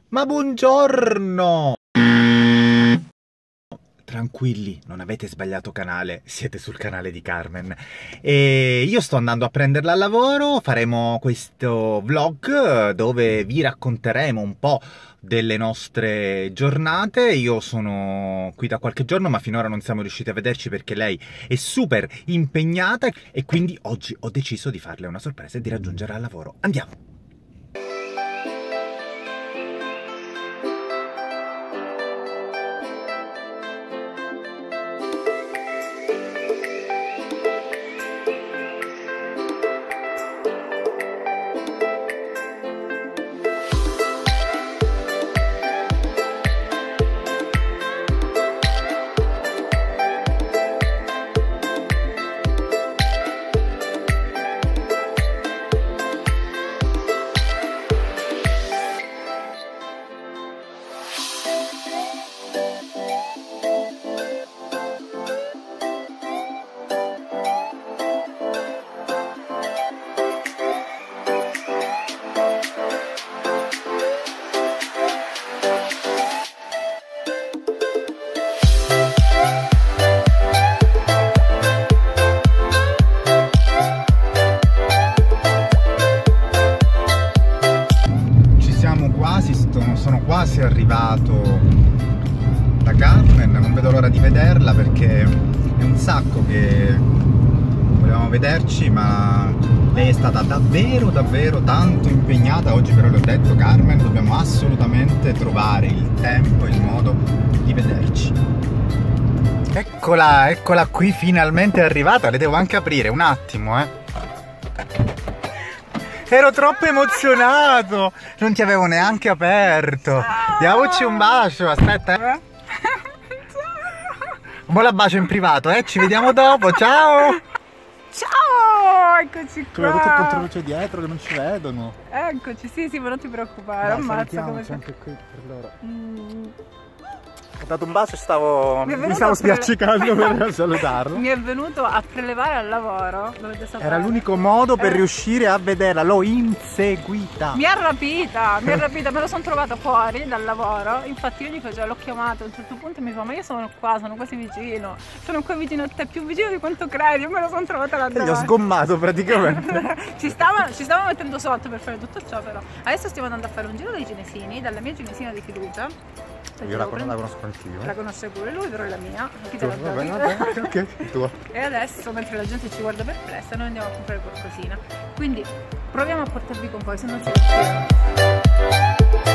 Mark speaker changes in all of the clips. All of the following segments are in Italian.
Speaker 1: Ma buongiorno! Tranquilli, non avete sbagliato canale, siete sul canale di Carmen. E io sto andando a prenderla al lavoro, faremo questo vlog dove vi racconteremo un po' delle nostre giornate. Io sono qui da qualche giorno, ma finora non siamo riusciti a vederci perché lei è super impegnata e quindi oggi ho deciso di farle una sorpresa e di raggiungerla al lavoro. Andiamo! Sono quasi arrivato da Carmen, non vedo l'ora di vederla perché è un sacco che volevamo vederci, ma lei è stata davvero tanto impegnata. Oggi però le ho detto: Carmen, dobbiamo assolutamente trovare il tempo e il modo di vederci. Eccola qui, finalmente è arrivata, le devo anche aprire un attimo, Ero troppo emozionato! Non ti avevo neanche aperto!
Speaker 2: Ciao.
Speaker 1: Diamoci un bacio, aspetta, Mo la bacio in privato, ci vediamo dopo, ciao!
Speaker 2: Ciao! Eccoci qua!
Speaker 1: Come tutto il controluce dietro che non ci vedono.
Speaker 2: Eccoci, sì, ma non ti preoccupare,
Speaker 1: Dai,
Speaker 2: ammazza come sei.
Speaker 1: anche qui per loro. Ho dato un bacio e mi stavo
Speaker 2: a
Speaker 1: spiaccicando per salutarlo.
Speaker 2: Mi è venuto a prelevare al lavoro, dovete sapere.
Speaker 1: Era l'unico modo per riuscire a vederla, l'ho inseguita.
Speaker 2: Mi ha rapita, me lo sono trovata fuori dal lavoro, infatti io l'ho chiamato a un certo punto e mi fa: ma io sono qua, sono quasi vicino, sono qua vicino a te, più vicino di quanto credi, io me lo sono trovata là davanti.
Speaker 1: Io ho sgommato praticamente.
Speaker 2: ci stavano mettendo sotto per fare tutto ciò, però adesso stiamo andando a fare un giro dai cinesini, dalla mia cinesina di fiducia.
Speaker 1: Io la conosco anch'io.
Speaker 2: La conosce pure lui, però è la mia.
Speaker 1: Vabbè, ok, il tuo.
Speaker 2: E adesso, mentre la gente ci guarda perplessa, noi andiamo a comprare qualcosina. Quindi proviamo a portarvi con voi, se non si riuscirà.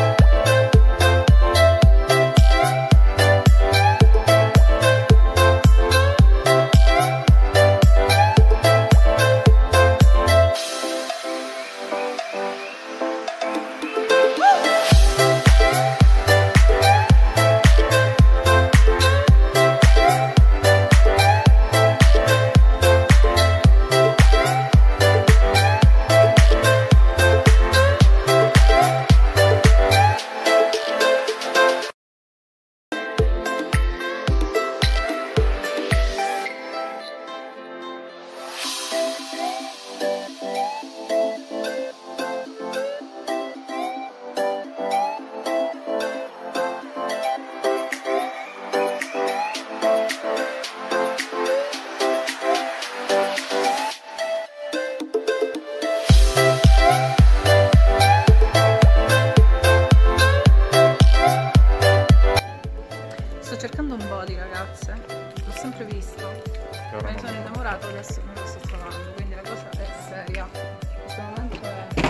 Speaker 2: Sto cercando un body, ragazze, l'ho sempre visto, me ne sono innamorato, adesso me lo sto trovando, quindi la cosa è seria. In questo momento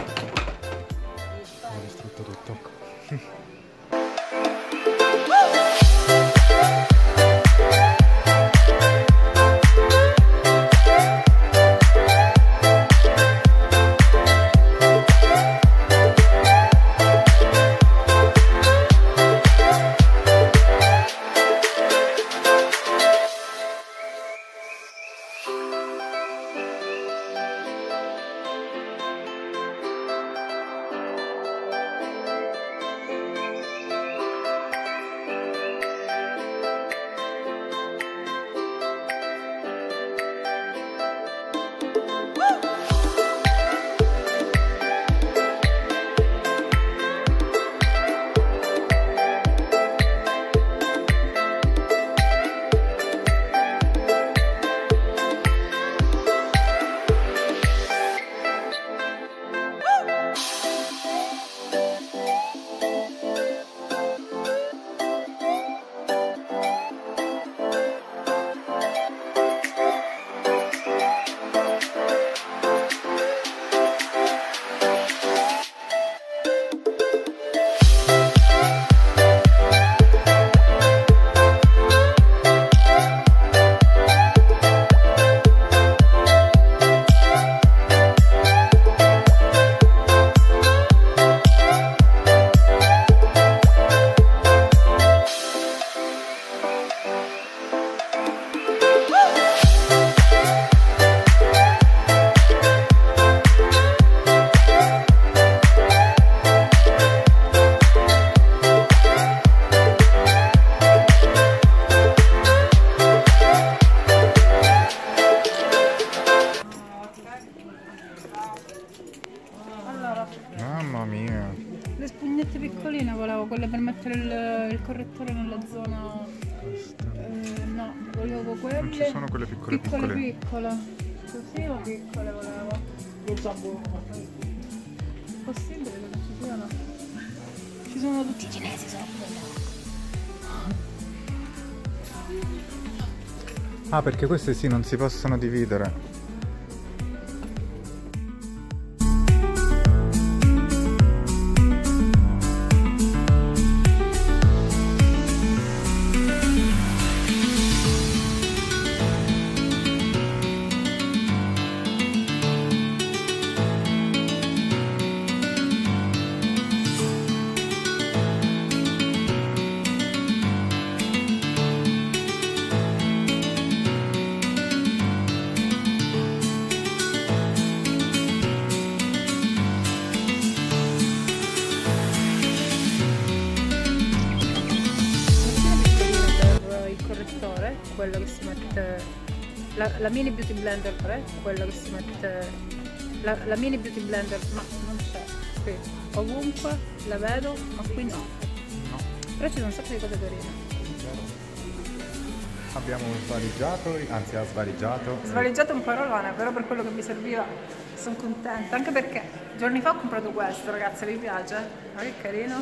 Speaker 1: Ho distrutto tutto.
Speaker 2: queste piccoline volevo, quelle per mettere il correttore nella zona. No, volevo quelle.
Speaker 1: Non ci sono quelle piccole.
Speaker 2: Piccole. Così o piccole volevo. Non so, possibile che non ci siano? Ci sono tutti i cinesi sopra.
Speaker 1: Ah, perché queste sì, non si possono dividere.
Speaker 2: Quello che si mette la mini beauty blender, quello che si mette la mini beauty blender, ma non c'è qui ovunque, la vedo, ma qui no. Però ci sono un sacco di cose carine.
Speaker 1: Abbiamo svaligiato, anzi ha svaligiato.
Speaker 2: Svaligiato un parolone, però per quello che mi serviva sono contenta, anche perché giorni fa ho comprato questo, ragazze, vi piace? Ma che carino.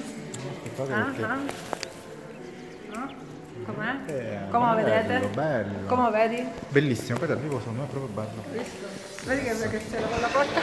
Speaker 2: Com'è? Come lo vedete?
Speaker 1: Bello.
Speaker 2: Come lo vedi?
Speaker 1: Bellissimo, poi dal vivo secondo me è proprio bello.
Speaker 2: Visto? Vedi che c'era con la porta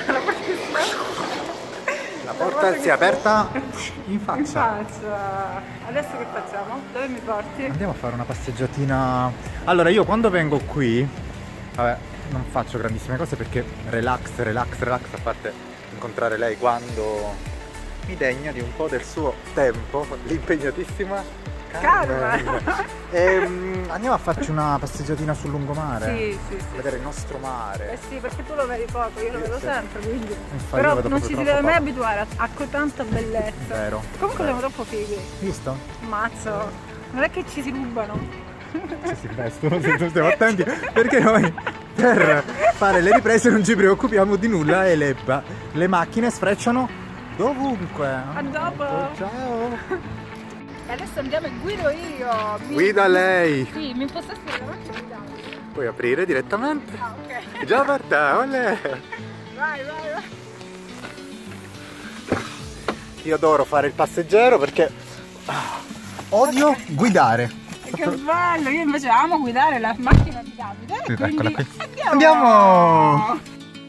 Speaker 1: La porta si è aperta in faccia.
Speaker 2: In faccia. Adesso che facciamo? Dove mi porti?
Speaker 1: Andiamo a fare una passeggiatina. Allora, io quando vengo qui, vabbè, non faccio grandissime cose perché relax, a parte incontrare lei quando mi degna di un po' del suo tempo, l'impegnatissima Carmen. Andiamo a farci una passeggiatina sul lungomare.
Speaker 2: Sì.
Speaker 1: Vedere il nostro mare.
Speaker 2: Sì, perché tu lo vedi poco, io lo vedo sempre, quindi.
Speaker 1: Infatti,
Speaker 2: però non ci si deve mai abituare a tanta bellezza.
Speaker 1: Vero.
Speaker 2: Comunque siamo troppo fighi.
Speaker 1: Visto?
Speaker 2: Mazzo. Non è che ci si rubano.
Speaker 1: Ci si investono, se stiamo attenti, perché noi per fare le riprese non ci preoccupiamo di nulla e le macchine sfrecciano dovunque.
Speaker 2: A dopo.
Speaker 1: Ciao.
Speaker 2: E adesso andiamo e guido io.
Speaker 1: Guida lei.
Speaker 2: Sì, mi impossessi davanti e guidiamo.
Speaker 1: Puoi aprire direttamente?
Speaker 2: Ah, ok.
Speaker 1: Già per te, olè.
Speaker 2: Vai.
Speaker 1: Io adoro fare il passeggero perché odio guidare.
Speaker 2: Che bello, io invece amo guidare la macchina di Davide.
Speaker 1: Sì,
Speaker 2: quindi
Speaker 1: eccola qui.
Speaker 2: Andiamo!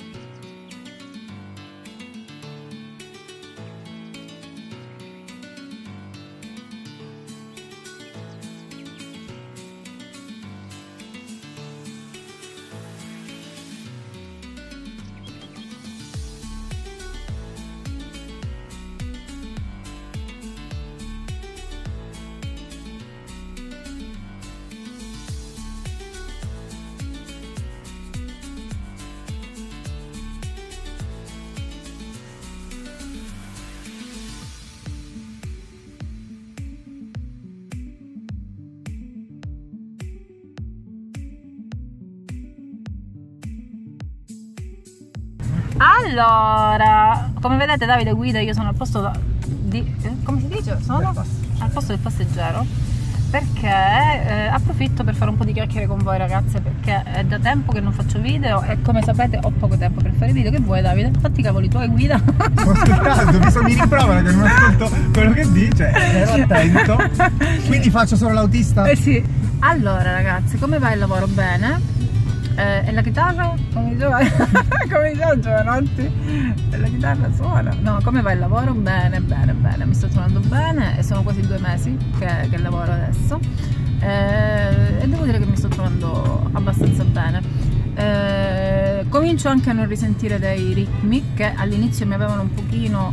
Speaker 2: Allora, come vedete Davide guida, io sono al posto come si dice? Sono al posto del passeggero, perché approfitto per fare un po' di chiacchiere con voi ragazze, perché è da tempo che non faccio video e come sapete ho poco tempo per fare video. Che vuoi Davide? Fatti i cavoli tuoi, guida.
Speaker 1: Sto ascoltando, mi rimprovera che non ascolto quello che dice, ero attento, quindi faccio solo l'autista?
Speaker 2: Sì. Allora ragazzi, come va il lavoro? Bene. E la chitarra? Come diceva Giovanotti? E la chitarra suona? No, come va il lavoro? Bene, mi sto trovando bene e sono quasi 2 mesi che lavoro adesso e devo dire che mi sto trovando abbastanza bene. Comincio anche a non risentire dei ritmi che all'inizio mi avevano un pochino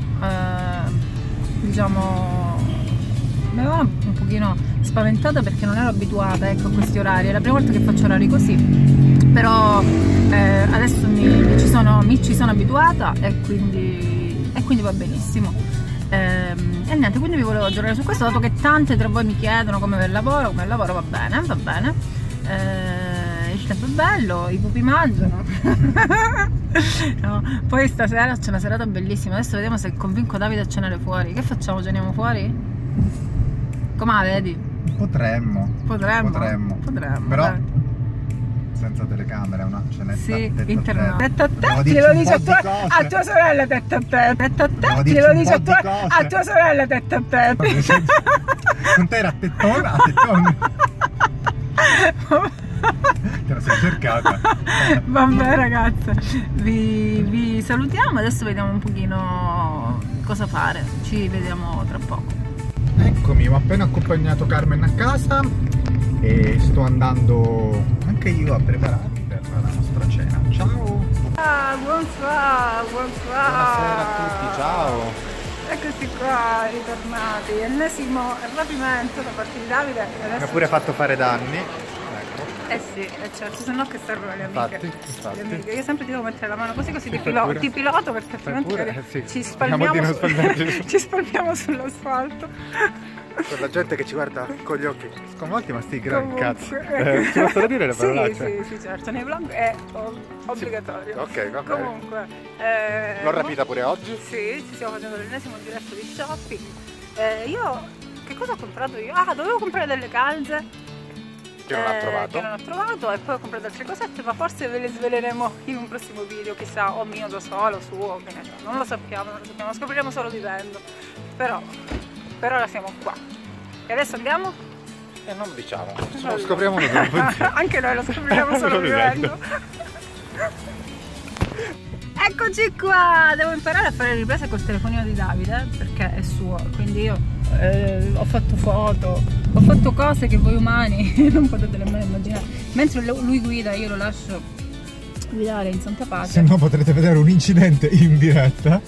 Speaker 2: mi avevano un pochino spaventata perché non ero abituata, ecco, a questi orari. È la prima volta che faccio orari così, però adesso mi ci sono abituata e quindi va benissimo. E niente, quindi vi volevo aggiornare su questo, dato che tante tra voi mi chiedono come va il lavoro. Va bene. Il tempo è bello, i pupi mangiano. No, poi stasera c'è una serata bellissima, adesso vediamo se convinco Davide a cenare fuori. Che facciamo? Ceniamo fuori? Come la vedi?
Speaker 1: Potremmo. Però senza telecamera, una cenetta.
Speaker 2: Sì,
Speaker 1: tetta
Speaker 2: a te, glielo dici a tua sorella, tetta a te. Tetta a te, glielo dici a tua sorella, tetta a te.
Speaker 1: Non te era tettona, a tettone. Te la sei cercata.
Speaker 2: Vabbè ragazze, vi salutiamo, adesso vediamo un pochino cosa fare. Ci vediamo tra poco.
Speaker 1: Eccomi, ho appena accompagnato Carmen a casa e sto andando anche io a prepararmi per la nostra cena. Ciao!
Speaker 2: Buonasera
Speaker 1: Buonasera a tutti, ciao!
Speaker 2: Eccoci qua, ritornati. Ennesimo rapimento da parte di Davide.
Speaker 1: Mi ha pure fatto fare danni.
Speaker 2: Eh sì, certo, se no che servono le amiche.
Speaker 1: Infatti.
Speaker 2: Le amiche. Io sempre ti devo mettere la mano così ti piloto perché altrimenti
Speaker 1: sì.
Speaker 2: ci spalmiamo sull'asfalto.
Speaker 1: Per la gente che ci guarda con gli occhi sconvolti, ma sti gran cazzo.
Speaker 2: Ci
Speaker 1: possono dire le parolacce?
Speaker 2: Sì, certo, nei vlog è obbligatorio.
Speaker 1: Sì. Ok, va bene.
Speaker 2: Comunque,
Speaker 1: l'ho rapita pure oggi?
Speaker 2: Sì, ci stiamo facendo l'ennesimo diretto di shopping. Io, che cosa ho comprato io? Ah, dovevo comprare delle calze.
Speaker 1: Che non ho
Speaker 2: trovato e poi ho comprato altre cosette, ma forse ve le sveleremo in un prossimo video, chissà, o mio da solo, suo, che ne so, non lo sappiamo, lo scopriremo solo vivendo, però per ora siamo qua. E adesso andiamo?
Speaker 1: E non lo diciamo, lo scopriamo dopo.
Speaker 2: Anche noi lo scopriremo solo vivendo. Eccoci qua, devo imparare a fare le riprese col telefonino di Davide perché è suo, quindi io ho fatto foto, ho fatto cose che voi umani non potete nemmeno immaginare. Mentre lui guida io lo lascio guidare in santa pace.
Speaker 1: Se no potrete vedere un incidente in diretta.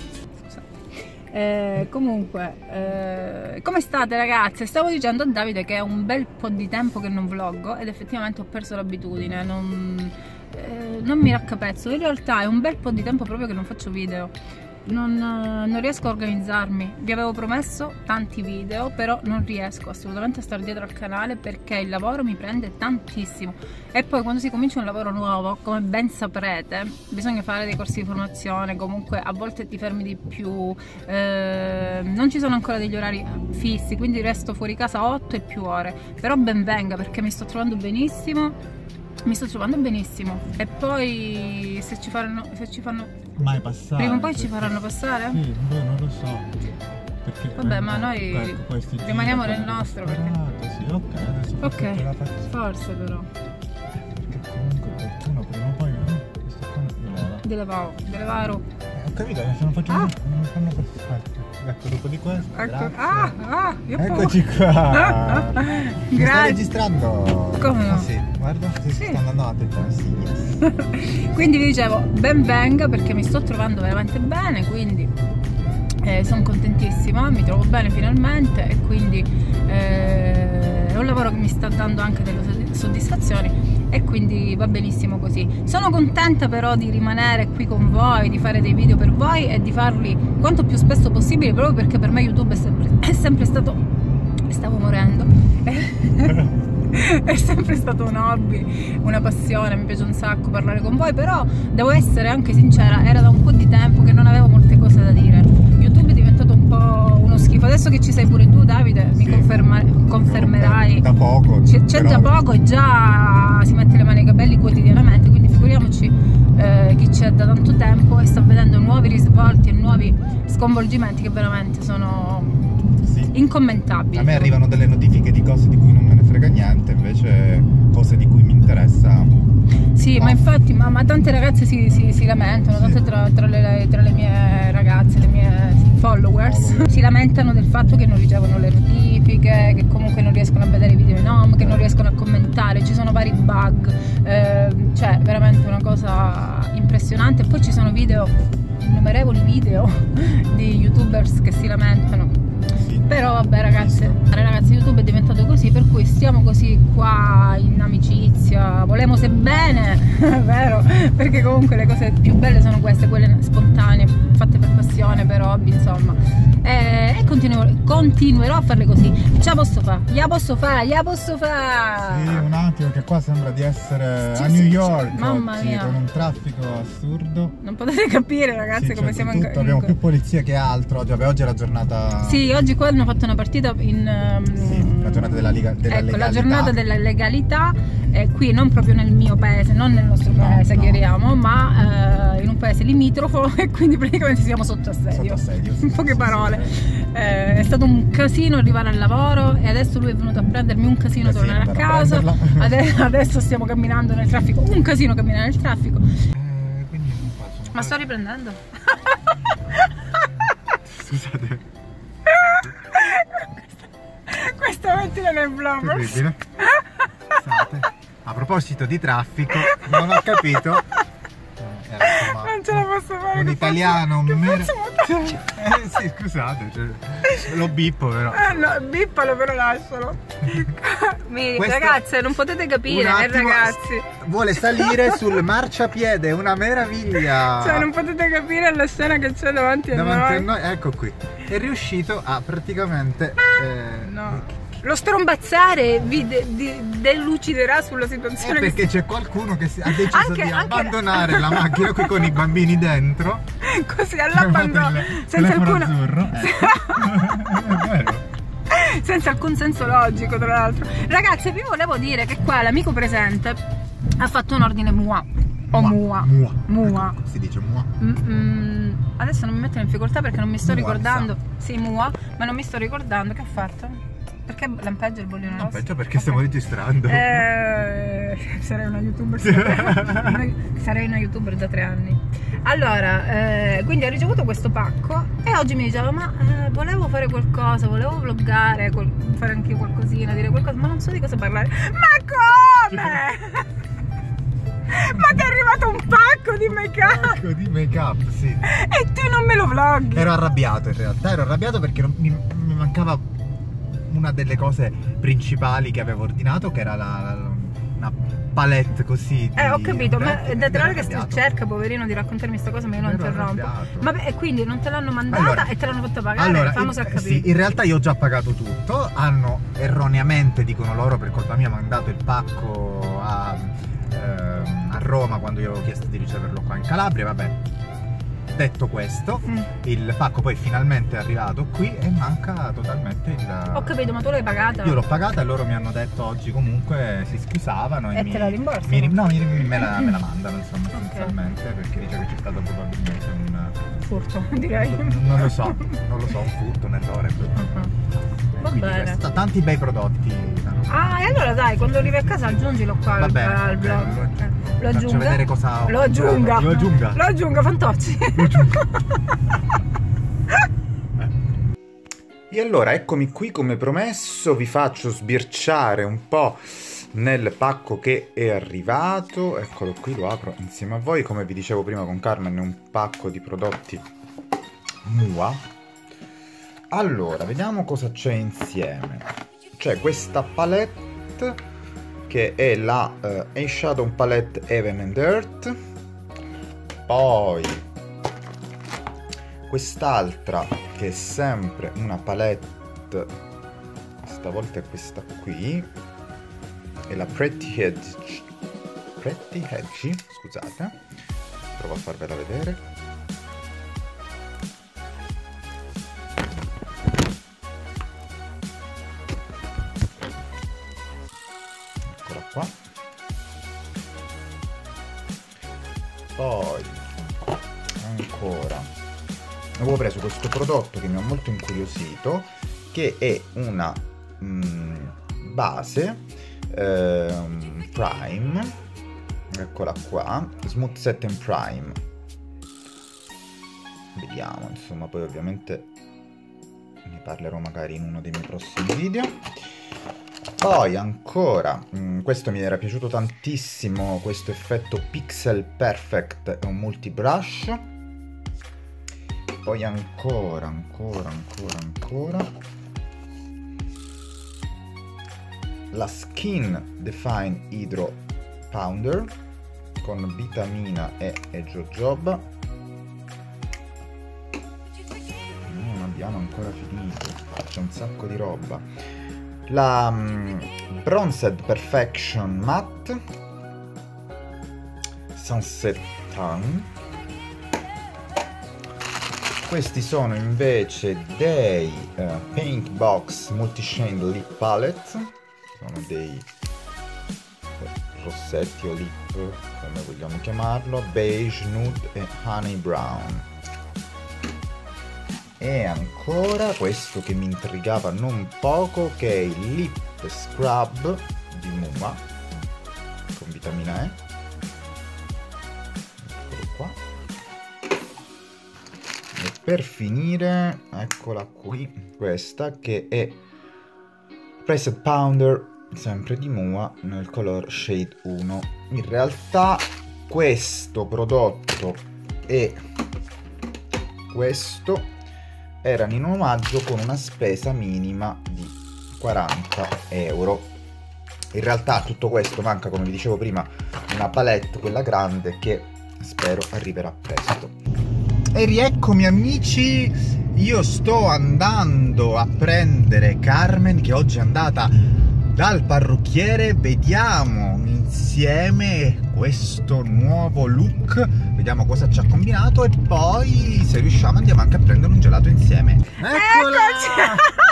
Speaker 2: Comunque, come state ragazze? Stavo dicendo a Davide che è un bel po' di tempo che non vloggo ed effettivamente ho perso l'abitudine, non mi raccapezzo. In realtà è un bel po' di tempo proprio che non faccio video, non riesco a organizzarmi. Vi avevo promesso tanti video, però non riesco assolutamente a stare dietro al canale perché il lavoro mi prende tantissimo e poi quando si comincia un lavoro nuovo, come ben saprete, bisogna fare dei corsi di formazione, comunque a volte ti fermi di più, non ci sono ancora degli orari fissi, quindi resto fuori casa 8 e più ore, però ben venga perché mi sto trovando benissimo. E poi se ci fanno
Speaker 1: mai passare,
Speaker 2: prima o poi ci faranno passare?
Speaker 1: Sì, non lo so perché,
Speaker 2: vabbè, ma noi rimaniamo nel nostro perché...
Speaker 1: sì, ok,
Speaker 2: forse però
Speaker 1: perché comunque qualcuno prima o poi questo qua
Speaker 2: delle varo
Speaker 1: ho capito, se non facciamo non mi fanno passare. Ecco, dopo di questo, eccoci qua. Mi stai registrando?
Speaker 2: Come no?
Speaker 1: Sì, guarda, sì. Sto andando avanti. Sì, yes.
Speaker 2: Quindi vi dicevo, ben venga perché mi sto trovando veramente bene, quindi sono contentissima, mi trovo bene finalmente e quindi è un lavoro che mi sta dando anche delle soddisfazioni e quindi va benissimo così. Sono contenta però di rimanere qui con voi, di fare dei video per voi e di farli quanto più spesso possibile, proprio perché per me YouTube è sempre stato... stavo morendo è sempre stato un hobby, una passione, mi piace un sacco parlare con voi, però devo essere anche sincera, era da un po' di tempo che non avevo molte cose da dire. YouTube è diventato un po' uno schifo, adesso che ci sei pure tu Davide, sì, mi confermerai,
Speaker 1: da poco
Speaker 2: c'è già poco e già si mette le mani ai capelli quotidianamente, quindi figuriamoci chi c'è da tanto tempo e sta vedendo nuovi risvolti e nuovi sconvolgimenti che veramente sono incommentabili.
Speaker 1: A me arrivano delle notifiche di cose di cui non me ne frega niente, invece cose di cui mi interessa.
Speaker 2: Sì, ma infatti ma tante ragazze si lamentano, tante tra le mie ragazze, le mie followers, si lamentano del fatto che non ricevono le notifiche, che comunque non riescono a vedere i video in home, che non riescono a commentare, ci sono vari bug, cioè veramente una cosa impressionante. Poi ci sono innumerevoli video di youtubers che si lamentano. Però vabbè ragazzi, YouTube è diventato così, per cui stiamo così qua in amicizia, volemo se bene, vero? Perché comunque le cose più belle sono queste, quelle spontanee. fatte per passione, per hobby, insomma. E continuerò a farle così. Ce la posso fare, gliela posso fare.
Speaker 1: Sì, un attimo, che qua sembra di essere a New York.
Speaker 2: Mamma
Speaker 1: oggi,
Speaker 2: mia.
Speaker 1: con un traffico assurdo.
Speaker 2: Non potete capire, ragazzi,
Speaker 1: Sì,
Speaker 2: come
Speaker 1: c'è
Speaker 2: siamo
Speaker 1: di tutto. Abbiamo più polizia che altro. Oggi è la giornata.
Speaker 2: Sì, oggi qua hanno fatto una partita in
Speaker 1: Sì, la giornata della legalità.
Speaker 2: La giornata della legalità, qui non proprio nel mio paese, non nel nostro paese,
Speaker 1: no.
Speaker 2: chiariamo, ma in un paese limitrofo, e quindi praticamente siamo sotto assedio. In poche parole. È stato un casino arrivare al lavoro, e adesso lui è venuto a prendermi, un casino tornare a casa. Adesso stiamo camminando nel traffico, un casino camminare nel traffico.
Speaker 1: Quindi non faccio.
Speaker 2: Ma sto riprendendo.
Speaker 1: Scusate.
Speaker 2: Questa mattina nel vlog.
Speaker 1: Terribile. Scusate. A proposito di traffico, non ho capito.
Speaker 2: Non ce la posso fare.
Speaker 1: Un italiano
Speaker 2: mero.
Speaker 1: sì, scusate, lo bippo però.
Speaker 2: No, bippalo, però lascialo. Ragazze, non potete capire, ragazzi.
Speaker 1: Vuole salire sul marciapiede, una meraviglia.
Speaker 2: Cioè, non potete capire la scena che c'è davanti a noi.
Speaker 1: Ecco qui. È riuscito a praticamente
Speaker 2: no. Lo strombazzare vi deluciderà sulla situazione.
Speaker 1: Perché c'è qualcuno che ha deciso di abbandonare la macchina qui con i bambini dentro.
Speaker 2: Così all'abbandono. Senza alcun
Speaker 1: azzurro. È vero.
Speaker 2: Senza alcun senso logico, tra l'altro. Ragazzi, vi volevo dire che qua l'amico presente ha fatto un ordine mua. O mua.
Speaker 1: Si dice mua.
Speaker 2: Adesso non mi metto in difficoltà perché non mi sto ricordando. Sì, mua, ma non mi sto ricordando che ha fatto. Perché lampeggia il bollino rosso?
Speaker 1: Lampeggia perché stiamo registrando.
Speaker 2: Sarei una youtuber. Sarei una youtuber da 3 anni. Allora, quindi ho ricevuto questo pacco e oggi mi diceva: ma volevo fare qualcosa, volevo vloggare, fare anche io qualcosina, dire qualcosa, ma non so di cosa parlare. Ma come? Ma ti è arrivato un pacco di make up?
Speaker 1: Pacco di make up, sì.
Speaker 2: E tu non me lo vloggi?
Speaker 1: Ero arrabbiato in realtà, perché mi mancava una delle cose principali che avevo ordinato, che era una palette così di
Speaker 2: ho capito, ma è da 3 ore che cerca, poverino, di raccontarmi questa cosa, ma io non interrompo. Ma e quindi non te l'hanno mandata e te l'hanno fatta pagare?
Speaker 1: Allora,
Speaker 2: famosa a capire.
Speaker 1: sì, in realtà io ho già pagato tutto. Hanno erroneamente, dicono loro, per colpa mia, mandato il pacco a Roma quando io ho chiesto di riceverlo qua in Calabria. Vabbè, detto questo, il pacco poi finalmente è arrivato qui e manca totalmente il...
Speaker 2: Ho capito, ma tu l'hai pagata?
Speaker 1: Io l'ho pagata e loro mi hanno detto oggi comunque si scusavano e
Speaker 2: te la rimborsano?
Speaker 1: Me la mandano, insomma, essenzialmente, perché dice che c'è stato probabilmente un
Speaker 2: furto, direi.
Speaker 1: Non lo so, un furto, un errore.
Speaker 2: Va bene.
Speaker 1: Tanti bei prodotti.
Speaker 2: Ah, e allora dai, quando arrivi a casa aggiungilo qua al vlog. Lo aggiunga.
Speaker 1: Faccio vedere cosa...
Speaker 2: Lo aggiunga, fantocci.
Speaker 1: E allora eccomi qui, come promesso vi faccio sbirciare un po' nel pacco che è arrivato. Eccolo qui, lo apro insieme a voi. Come vi dicevo prima con Carmen, è un pacco di prodotti Mua. Allora, vediamo cosa c'è insieme. C'è questa palette che è la Eyeshadow Palette Heaven and Earth. Poi quest'altra che è sempre una palette, stavolta è questa qui, è la Pretty Hedgy, scusate, provo a farvela vedere. Eccola qua. Poi ancora avevo preso questo prodotto che mi ha molto incuriosito, che è una base Prime, eccola qua, Smooth Set and Prime. Vediamo, insomma, poi ovviamente ne parlerò magari in uno dei miei prossimi video. Poi ancora, questo mi era piaciuto tantissimo, questo effetto Pixel Perfect, è un multi brush. Poi ancora la Skin Define Hydro Pounder con vitamina E e jojoba. ancora finito, c'è un sacco di roba. La Bronzed Perfection Matte Sunset Tan. Questi sono invece dei Pink Box Multishade Lip Palette, sono dei rossetti o lip, come vogliamo chiamarlo, beige, nude e honey brown. E ancora questo che mi intrigava non poco, che è il Lip Scrub di Muma con vitamina E. Eccolo qua. E per finire, eccola qui, questa che è Pressed Powder, sempre di Mua, nel color Shade 1. In realtà questo prodotto e questo erano in omaggio con una spesa minima di 40 euro. In realtà tutto questo manca, come vi dicevo prima, una palette, quella grande, che spero arriverà presto. E rieccomi amici, io sto andando a prendere Carmen, che oggi è andata dal parrucchiere. Vediamo insieme questo nuovo look, vediamo cosa ci ha combinato e poi se riusciamo andiamo anche a prendere un gelato insieme. Eccola!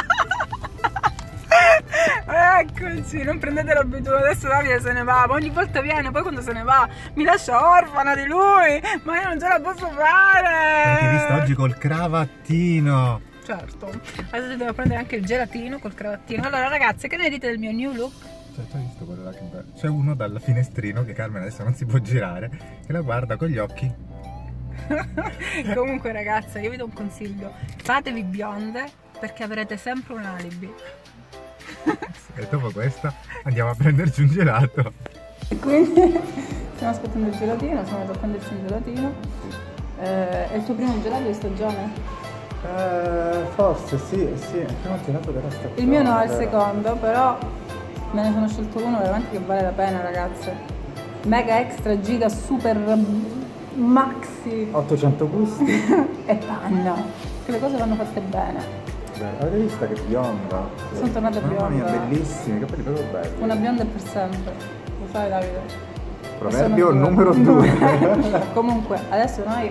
Speaker 2: Eccoci, non prendete l'abitudine, adesso Davide se ne va, ma ogni volta viene, poi quando se ne va mi lascia orfana di lui, ma io non ce la posso fare!
Speaker 1: Ti ho visto oggi col cravattino!
Speaker 2: Certo, adesso devo prendere anche il gelatino col cravattino. Allora ragazzi, che ne dite del mio new look?
Speaker 1: Cioè, tu hai visto quello là che bello? C'è uno dal finestrino che Carmen adesso non si può girare, che la guarda con gli occhi.
Speaker 2: Comunque ragazze, io vi do un consiglio, fatevi bionde perché avrete sempre un alibi.
Speaker 1: E dopo questa andiamo a prenderci un gelato.
Speaker 2: E quindi stiamo aspettando il gelatino, siamo andati a prenderci un gelatino. È il tuo primo gelato di stagione?
Speaker 1: Forse sì, è il primo gelato della stagione.
Speaker 2: Il mio no, è il secondo, però me ne sono scelto uno veramente che vale la pena ragazze. Mega extra giga super maxi
Speaker 1: 800 gusti
Speaker 2: e panna, che le cose vanno fatte bene.
Speaker 1: Beh, avete visto che bionda?
Speaker 2: Sono tornata bionda.
Speaker 1: Mamma mia, bellissimi, che proprio belli.
Speaker 2: Una bionda è per sempre, lo sai Davide?
Speaker 1: Proverbio numero 2.
Speaker 2: Comunque, adesso noi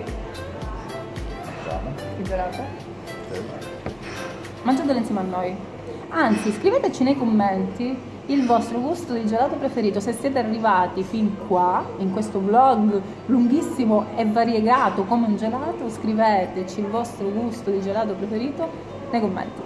Speaker 2: il gelato mangiatelo insieme a noi. Anzi, scriveteci nei commenti il vostro gusto di gelato preferito. Se siete arrivati fin qua in questo vlog lunghissimo e variegato come un gelato, scriveteci il vostro gusto di gelato preferito nei commenti.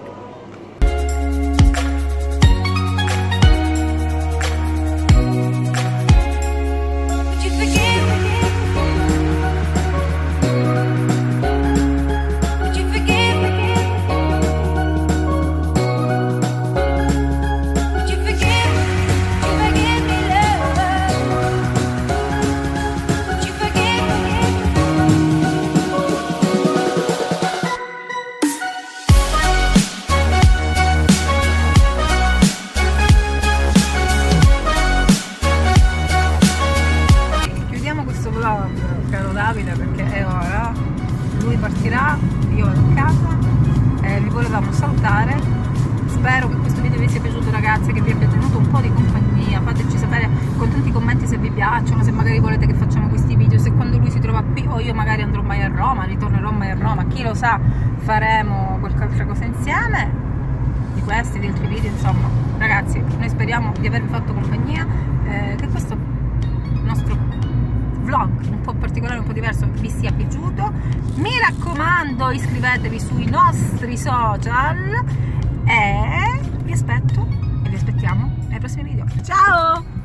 Speaker 2: Caro Davide, perché è ora, lui partirà, io vado a casa, vi volevamo salutare. Spero che questo video vi sia piaciuto ragazzi, che vi abbia tenuto un po' di compagnia. Fateci sapere con tanti commenti se vi piacciono, se magari volete che facciamo questi video, se quando lui si trova qui o io magari andrò mai a Roma, ritornerò mai a Roma, chi lo sa, faremo qualche altra cosa insieme, di questi, di altri video, insomma. Ragazzi, noi speriamo di avervi fatto compagnia, che questo nostro vlog un po' particolare, un po' diverso vi sia piaciuto. Mi raccomando, iscrivetevi sui nostri social e vi aspetto e vi aspettiamo nei prossimi video. Ciao!